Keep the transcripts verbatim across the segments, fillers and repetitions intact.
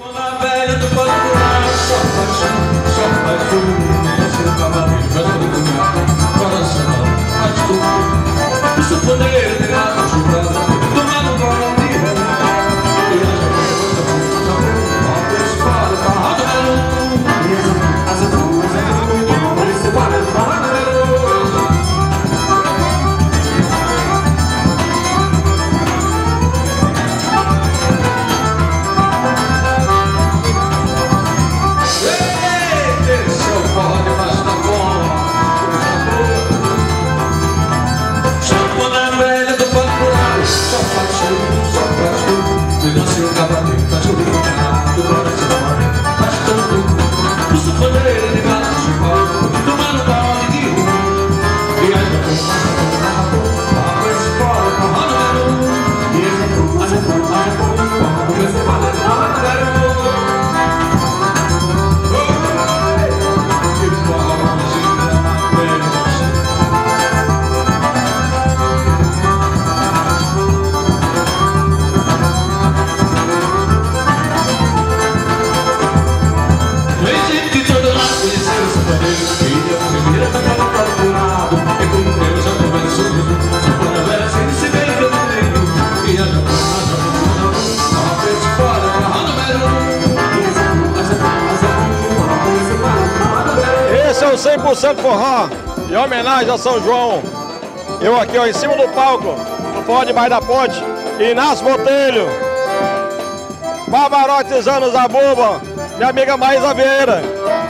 cem por cento forró, em homenagem a São João. Eu aqui, ó, em cima do palco, no forró debaixo da ponte, Inácio Botelho, Pavarotti Anos a Buba, minha amiga Maísa Vieira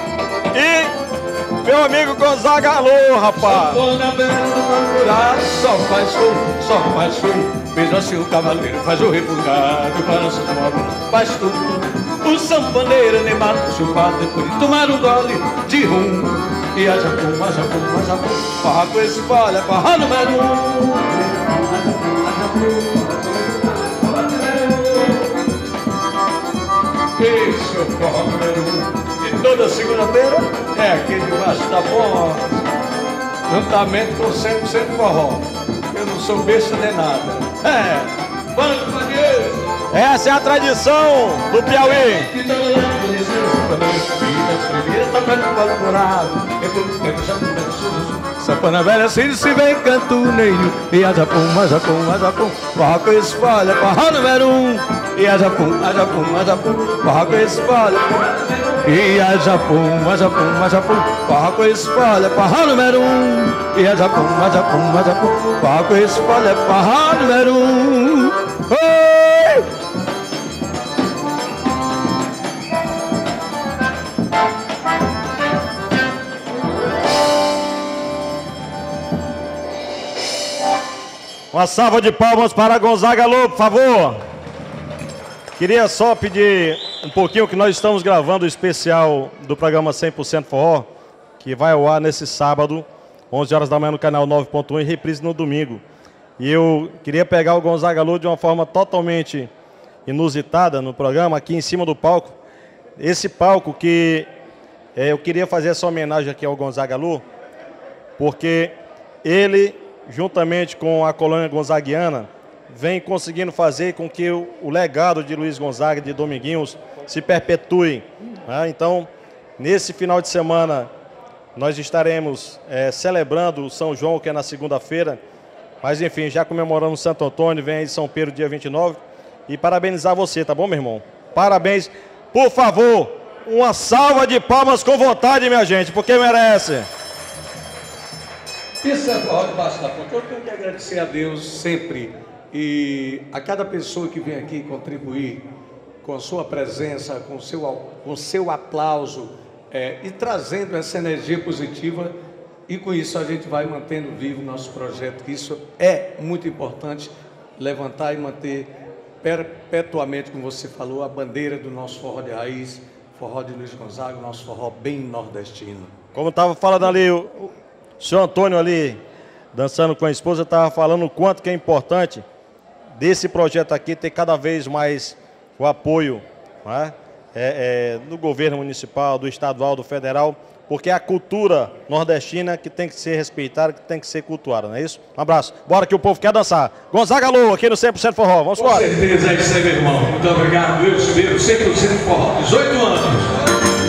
e meu amigo Gonzaga Alô, rapaz. Só faz show, só faz show, veja se o cavaleiro faz o refugado, balança do móvel, faz tudo. O sanfoneiro animado, chupado depois de tomar um gole de rum. E a japum, a japum, a japum, farra com esse folha, farra número um. Esse é o forró número um. E toda segunda-feira é aqui debaixo da ponte. Juntamente com cem por cento forró. Eu não sou besta nem nada. É, banda do Fadieiro. Essa é a tradição do Piauí. Sapana velha, assim se vem cantuneiro. E a japum, a japum, a japum, forró com espalha, forró número um. E a japum, a japum, a japum, forró com espalha. E a japum, a japum, a japum, forró com espalha, forró número um. E a japum, a japum, a japum, forró com espalha, forró número um. Oi! Uma salva de palmas para Gonzaga Alô, por favor. Queria só pedir um pouquinho que nós estamos gravando o especial do programa cem por cento Forró, que vai ao ar nesse sábado, onze horas da manhã no canal nove ponto um e reprise no domingo. E eu queria pegar o Gonzaga Alô de uma forma totalmente inusitada no programa, aqui em cima do palco. Esse palco que é, eu queria fazer essa homenagem aqui ao Gonzaga Alô, porque ele, juntamente com a colônia gonzaguiana, vem conseguindo fazer com que o, o legado de Luiz Gonzaga, de Dominguinhos, se perpetue. Né? Então, nesse final de semana, nós estaremos é, celebrando o São João, que é na segunda-feira, mas enfim, já comemoramos Santo Antônio, vem aí São Pedro dia vinte e nove, e parabenizar você, tá bom, meu irmão? Parabéns. Por favor, uma salva de palmas com vontade, minha gente, porque merece. Isso é forró debaixo da ponte. Eu tenho que agradecer a Deus sempre e a cada pessoa que vem aqui contribuir com a sua presença, com o seu, com seu aplauso é, e trazendo essa energia positiva, e com isso a gente vai mantendo vivo o nosso projeto, que isso é muito importante, levantar e manter perpetuamente, como você falou, a bandeira do nosso forró de raiz, forró de Luiz Gonzaga, o nosso forró bem nordestino. Como estava falando ali, o, o senhor Antônio ali, dançando com a esposa, estava falando o quanto que é importante desse projeto aqui ter cada vez mais o apoio, né? é, é, do governo municipal, do estadual, do federal, porque é a cultura nordestina que tem que ser respeitada, que tem que ser cultuada, não é isso? Um abraço. Bora que o povo quer dançar. Gonzaga Alô, aqui no cem por cento Forró. Vamos embora. Com certeza é isso aí, meu irmão. Muito obrigado, eu Silveiro, cem por cento Forró. dezoito anos.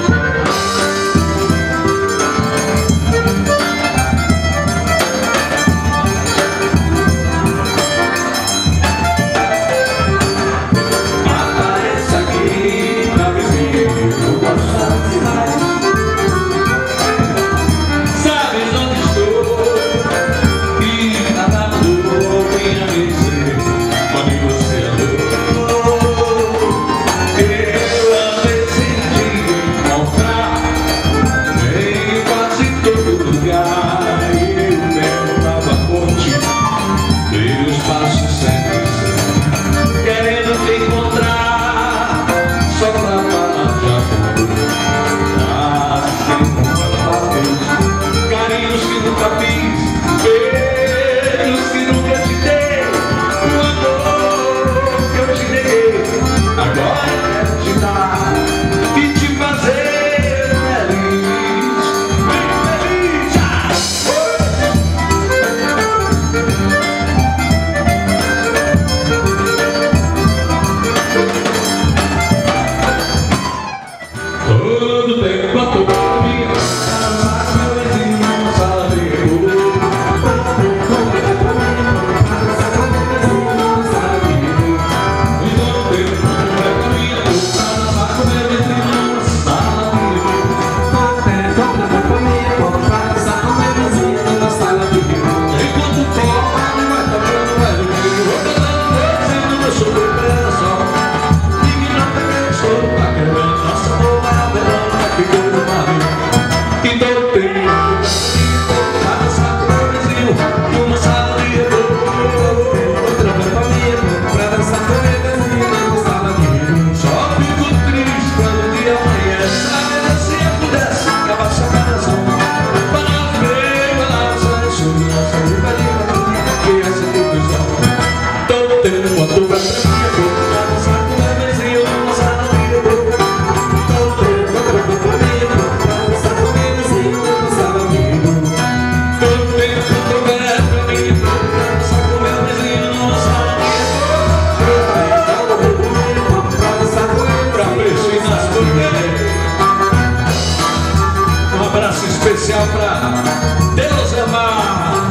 Especial para Deus amar,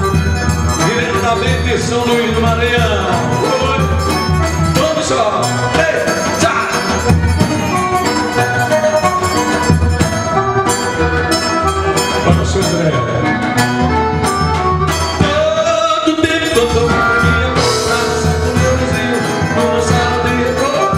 diretamente de São Luís do Maranhão. Vamos só, ei, tchá! Vamos, seu André. Todo tempo eu tô com minha boca, com meu vizinho, numa sala de recoro.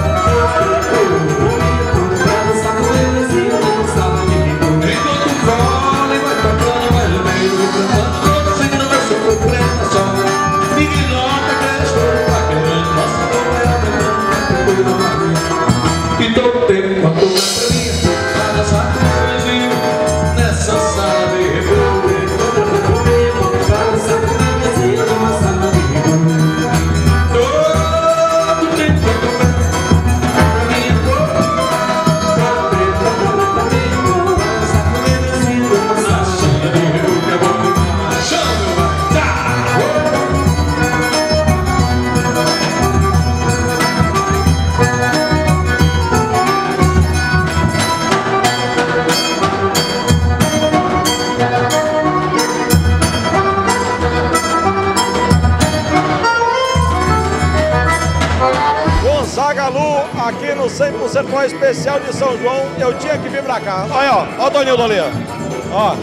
Dançar com meu vizinho, numa sala de recoro. Enquanto fala e vai tocando, vai no meio do cantando, todo sendo meu soco preta só. Ninguém nota que eu estou paquerando, nossa boca é aumentando, depois do barulho. E todo tempo quando eu pra minha boca, dançar com meu vizinho, nessa sala de recoro. Gonzaga Alô, aqui no cem por cento Forró especial de São João, eu tinha que vir pra cá. Olha, ó, ó o Tonildo ali, ó.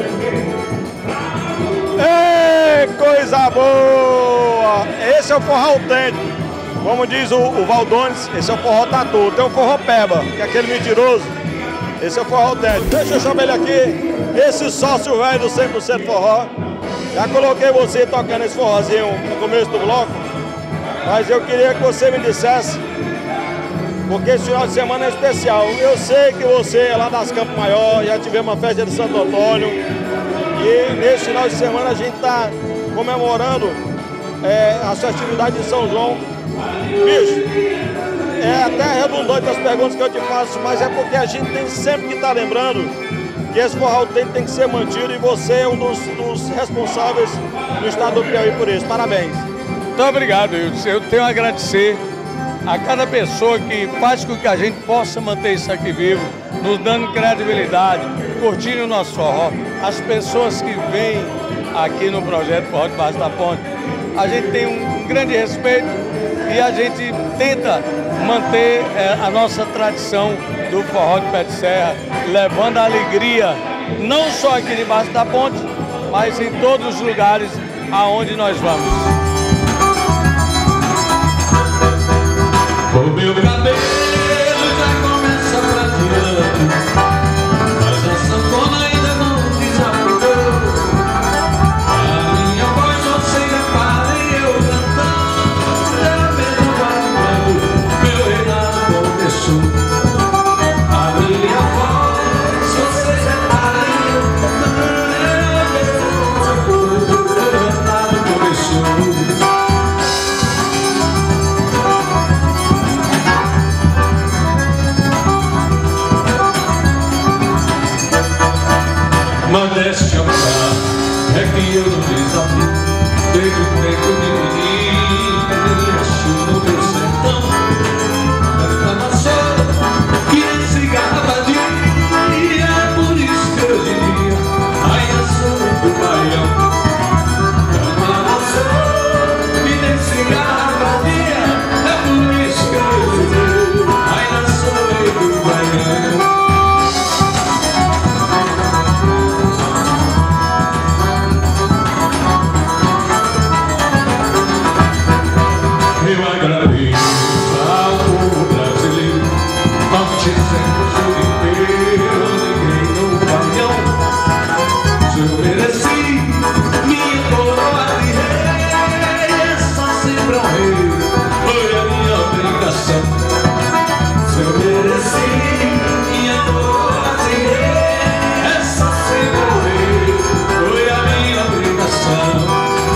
Ei, coisa boa! Esse é o forró autêntico. Como diz o, o Valdones, esse é o forró tatu. Tem o forró peba, que é aquele mentiroso. Esse é o forró autêntico. Deixa eu chamar ele aqui, esse sócio velho do cem por cento Forró. Já coloquei você tocando esse forrozinho no começo do bloco, mas eu queria que você me dissesse, porque esse final de semana é especial. Eu sei que você é lá das Campos Maior, já tivemos uma festa de Santo Antônio, e nesse final de semana a gente está comemorando é, as festividades de São João. Bicho, é até redundante as perguntas que eu te faço, mas é porque a gente tem sempre que estar lembrando que esse forró tem, tem que ser mantido e você é um dos, dos responsáveis do estado do Piauí por isso. Parabéns. Muito obrigado, Wilson. Eu tenho a agradecer a cada pessoa que faz com que a gente possa manter isso aqui vivo, nos dando credibilidade, curtindo o nosso forró. As pessoas que vêm aqui no projeto Forró Debaixo da Ponte, a gente tem um grande respeito e a gente tenta manter é, a nossa tradição do forró de pé de serra, levando a alegria não só aqui debaixo da ponte, mas em todos os lugares aonde nós vamos. O meu cabelo já começa prateando, mas a sanfona ainda não desafinou. A minha voz você repara e eu cantando, é mesmo quando meu reinado começou. A minha voz você repara e eu cantando, é mesmo quando meu reinado começou. Modéstia pra é que eu não desafio, desde o tempo de menino, acho no meu sertão. Cantava só, que nem cigarra vadia, é por isso que eu diria, ai eu sou do Baião. Cantava só, que nem cigarra vadia, é por isso que eu diria, ai eu sou do Baião. Eu agradeço ao povo brasileiro, norte, centro, sul inteiro, ninguém no Baião. Se eu mereci minha coroa de rei, essa sempre honrei, foi a minha obrigação. Se eu mereci minha coroa de rei, essa sempre honrei, foi a minha obrigação.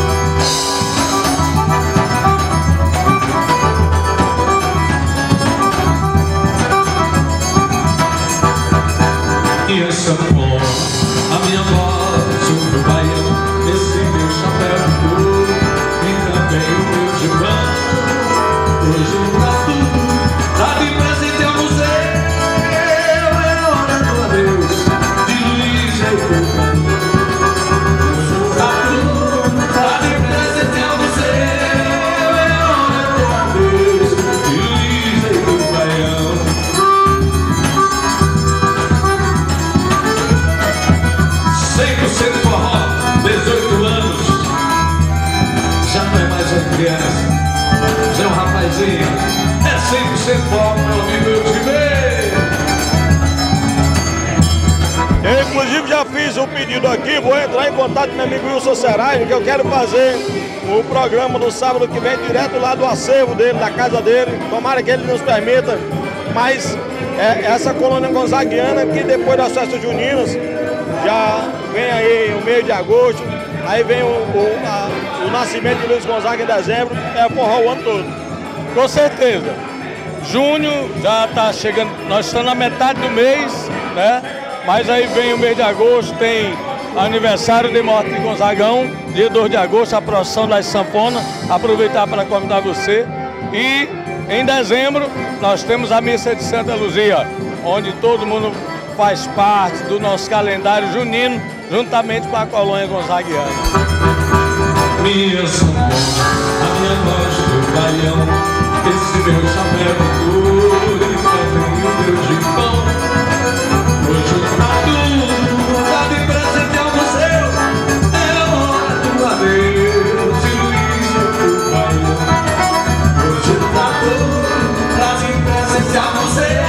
E a sanfona, a minha voz, o meu baião, esse meu chapéu de couro e também o meu gibão. Hoje tá tudo, tá de presente ao museu, é hora do adeus de Luiz e Baião. Hoje tá tudo, tá de presente ao museu, é hora do adeus de Luiz e Baião. cem por cento forró, dezoito anos, já não é mais uma criança, já é um rapazinho, é cem por cento forró pra ouvir meu time. Eu inclusive já fiz um pedido aqui, vou entrar em contato com meu amigo Wilson Serragem, que eu quero fazer o programa no sábado que vem, direto lá do acervo dele, da casa dele, tomara que ele nos permita, mas é, essa colônia gonzaguiana que depois das festas juninas, já vem aí o mês de agosto, aí vem o, o, a, o nascimento de Luiz Gonzaga em dezembro, é forró o ano todo. Com certeza. Junho já está chegando, nós estamos na metade do mês, né? Mas aí vem o mês de agosto, tem aniversário de morte de Gonzagão, dia dois de agosto, a procissão das sanfonas, aproveitar para convidar você. E em dezembro nós temos a missa de Santa Luzia, onde todo mundo faz parte do nosso calendário junino, juntamente com a colônia gonzaguiana. Minha sanfona, a minha voz do Baião, esse meu chapéu de couro e também o meu gibão. Hoje tá tudo, tá de presente ao museu, é hora do adeus de Luiz e Baião. Hoje tá tudo, tá de presente ao museu,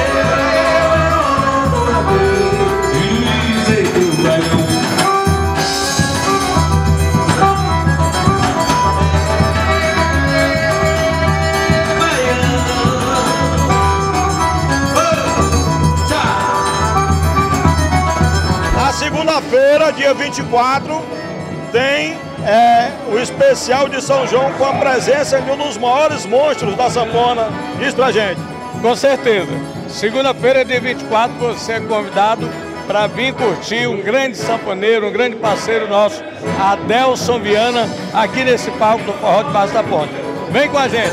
segunda-feira, dia vinte e quatro, tem é, o especial de São João com a presença de um dos maiores monstros da sanfona. Diz pra gente. Com certeza. Segunda-feira, dia vinte e quatro, você é convidado para vir curtir um grande sanfoneiro, um grande parceiro nosso, Adelson Viana, aqui nesse palco do Forró de Base da Ponte. Vem com a gente!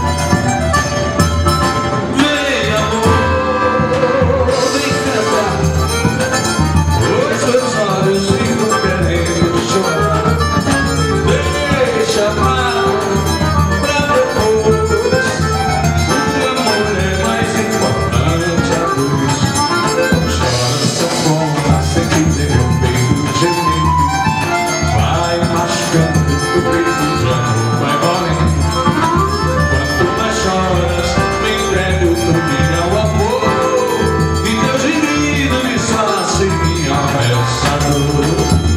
Vem, amor, vem cantar, os seus olhos ficam querendo chorar. Deixa amar pra depois, o amor é mais importante a luz. Chora sanfona, sempre deu um beijo genuíno, vai machucando o peito de amor, vai morrendo. Quanto mais choras, me entrego tudinho ao amor, e teu gemido disfarça em minha essa dor.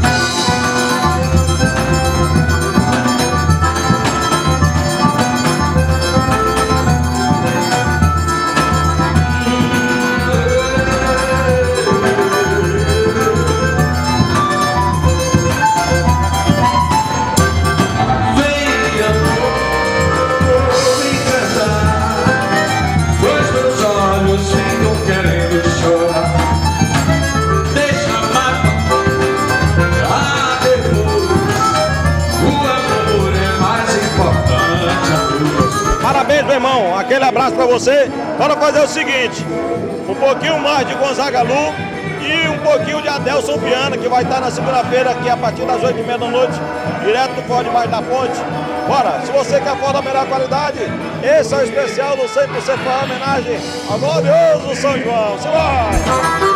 Parabéns, meu irmão. Aquele abraço pra você. Bora fazer o seguinte: um pouquinho mais de Gonzaga Lu e um pouquinho de Adelson Viana, que vai estar na segunda-feira aqui a partir das oito e meia da noite, direto do Forró de Base da Ponte. Bora, se você quer forró da melhor qualidade, esse é o especial do cem por cento Forró, homenagem ao glorioso São João. Simbora!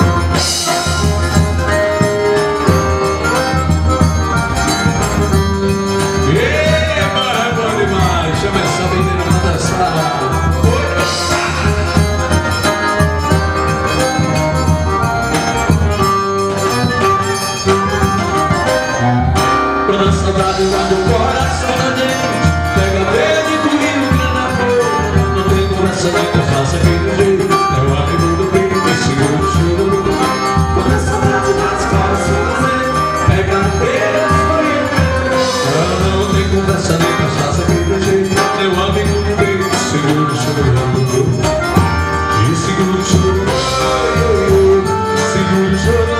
Chama essa menina pra dançar. Quando a saudade vai do coração da gente, pega verde e comigo que na boca. Não tem coração nem que eu faça aquele jeito, é o amigo do peito que segura o choro. Quando a saudade bate o coração da gente, pega verde e comigo. Não tem conversa nem que eu faça aquele jeito, meu amigo me veio, segura o choro, e segura o choro, segura o choro.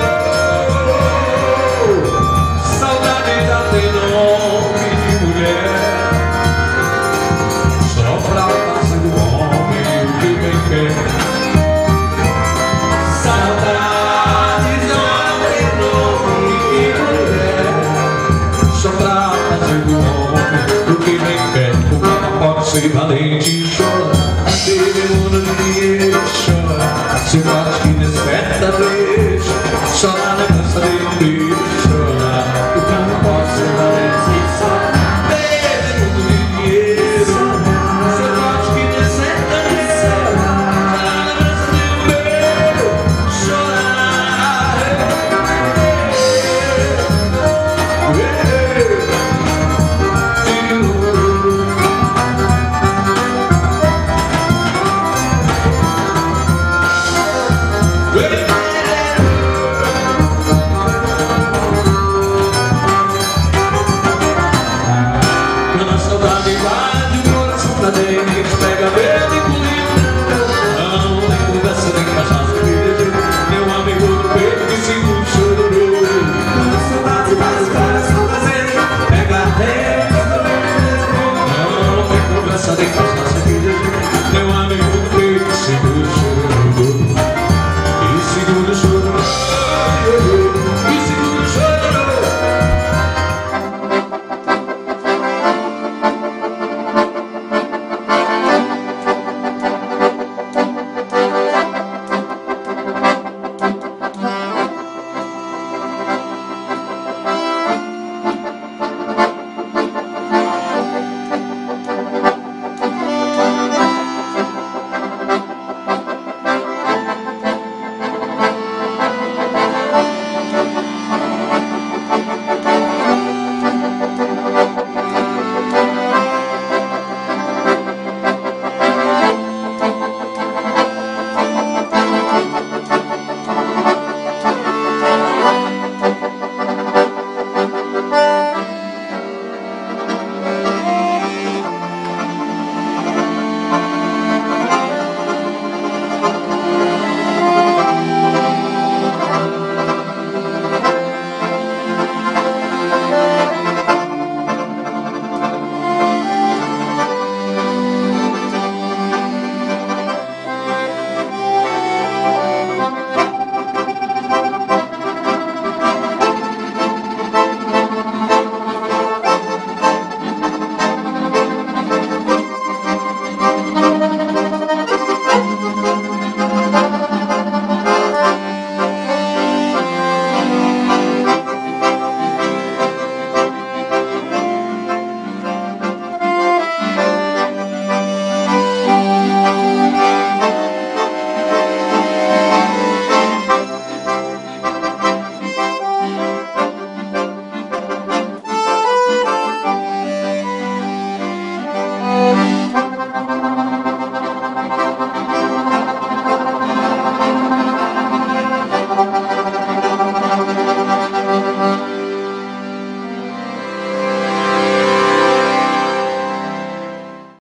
Saudade já tem nome de mulher, só pra face do homem o que bem quer. Saudade já tem nome de mulher, só pra face do homem o que bem quer. Pode ser valente e chora, teve mundo de dinheiro chora, se bate que desperta, deixa, só na lembrança de um beijo.